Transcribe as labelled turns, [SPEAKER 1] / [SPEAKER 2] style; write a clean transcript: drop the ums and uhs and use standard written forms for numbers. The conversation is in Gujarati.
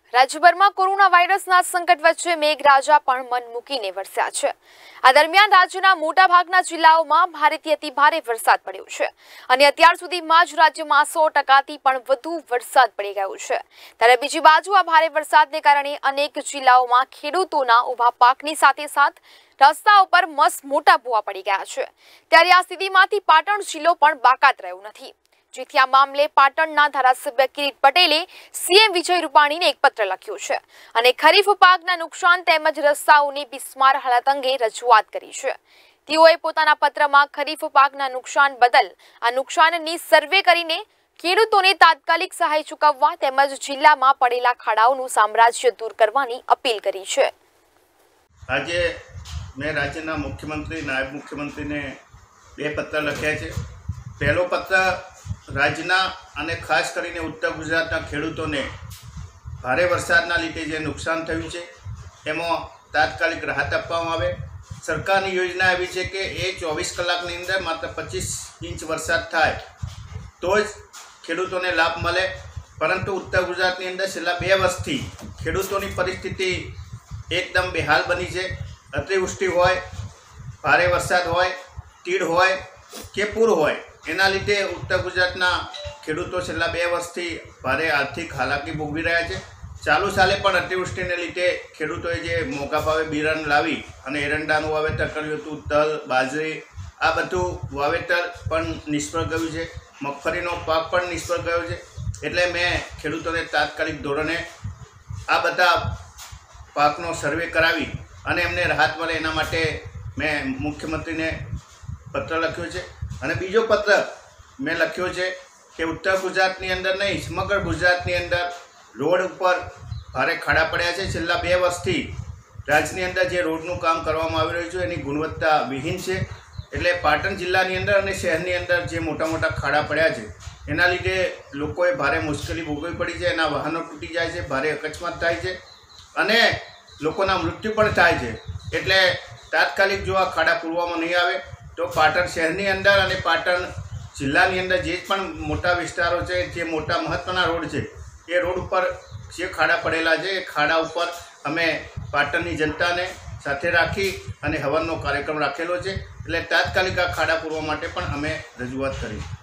[SPEAKER 1] રાજ્યભરમાં કોરોના વાયરસના સંકટ વચ્ચે મેઘરાજા પણ મન મૂકીને વરસ્યા છે। આ દરમિયાન રાજ્યના મોટાભાગના જિલ્લાઓમાં ભારેથી અતિભારે વરસાદ પડ્યો છે અને અત્યાર સુધીમાં જ રાજ્યમાં 100%થી પણ વધુ વરસાદ પડી ગયો છે। ત્યારે બીજી બાજુ આ ભારે વરસાદને કારણે અનેક જિલ્લાઓમાં ખેડૂતોના ઊભા પાકની સાથે રસ્તાઓ પર મસ્ત મોટા ભૂવા પડી ગયા છે। ત્યારે આ સ્થિતિમાંથી પાટણ જિલ્લો પણ બાકાત રહ્યો નથી, જેથી આ મામલે પાટણના ધારાસભ્ય કિરીટ પટેલે સીએમ વિજય રૂપાણીને એક પત્ર લખ્યો છે અને ખરીફ પાકના નુકસાન તેમજ રસ્તાઓની બિસ્માર હાલત અંગે રજૂઆત કરી છે। તેઓએ પોતાના પત્રમાં ખરીફ પાકના નુકસાન બદલ આ નુકસાનની સર્વે કરીને ખેડૂતોને તાત્કાલિક સહાય ચૂકવવા તેમજ જિલ્લામાં પડેલા ખાડાઓનું સામ્રાજ્ય દૂર કરવાની અપીલ કરી છે।
[SPEAKER 2] આજે મેં રાજ્યના મુખ્યમંત્રી નાયબ મુખ્યમંત્રીને બે પત્ર લખ્યા છે। પહેલો પત્ર રાજ્યના અને ખાસ કરીને ઉત્તર ગુજરાતના ખેડૂતોને ભારે વરસાદના લીધે જે નુકસાન થયું છે એમાં તાત્કાલિક રાહત આપવામાં આવે। સરકારની યોજના એવી છે કે એ 24 કલાકની અંદર માત્ર 25 ઇંચ વરસાદ થાય તો જ ખેડૂતોને લાભ મળે, પરંતુ ઉત્તર ગુજરાતની અંદર છેલ્લા 2 વર્ષથી ખેડૂતોની પરિસ્થિતિ એકદમ બેહાલ બની છે। અતિવૃષ્ટિ હોય, ભારે વરસાદ હોય, તીડ હોય કે પૂર હોય, એના લીધે ઉત્તર ગુજરાતના ખેડૂતો છેલ્લા 2 વર્ષથી ભારે આર્થિક હાલાકી ભોગવી રહ્યા છે। ચાલુ સાલે પણ અતિવૃષ્ટિને લીધે ખેડૂતોએ જે મોંઘા ભાવે બિયારણ લાવી અને એરંડાનું વાવેતર કર્યું હતું, તલ, બાજરી, આ બધું વાવેતર પણ નિષ્ફળ ગયું છે। મગફળીનો પાક પણ નિષ્ફળ ગયો છે। એટલે મેં ખેડૂતોને તાત્કાલિક ધોરણે આ બધા પાકનો સર્વે કરાવી અને એમને રાહત મળે એના માટે મેં મુખ્યમંત્રીને પત્ર લખ્યો છે। અને બીજો પત્ર મેં લખ્યો છે કે ઉત્તર ગુજરાતની અંદર નહીં, સમગ્ર ગુજરાતની અંદર રોડ ઉપર ભારે ખાડા પડ્યા છે। છેલ્લા 2 વર્ષથી રાજ્યની અંદર જે રોડનું કામ કરવામાં આવી રહ્યું છે એની ગુણવત્તા વિહીન છે। એટલે પાટણ જિલ્લાની અંદર અને શહેરની અંદર જે મોટા મોટા ખાડા પડ્યા છે એના લીધે લોકોએ ભારે મુશ્કેલી ભોગવવી પડી છે। એના વાહનો તૂટી જાય છે, ભારે અકસ્માત થાય છે અને લોકોના મૃત્યુ પણ થાય છે। એટલે તાત્કાલિક જો આ ખાડા પૂરવામાં નહીં આવે તો પાટણ શહેરની અંદર અને પાટણ જિલ્લાની અંદર જે પણ મોટા વિસ્તારો છે, જે મોટા મહત્ત્વના રોડ છે, એ રોડ ઉપર જે ખાડા પડેલા છે એ ખાડા ઉપર અમે પાટણની જનતાને સાથે રાખી અને હવનનો કાર્યક્રમ રાખેલો છે। એટલે તાત્કાલિક આ ખાડા પૂરવા માટે પણ અમે રજૂઆત કરી।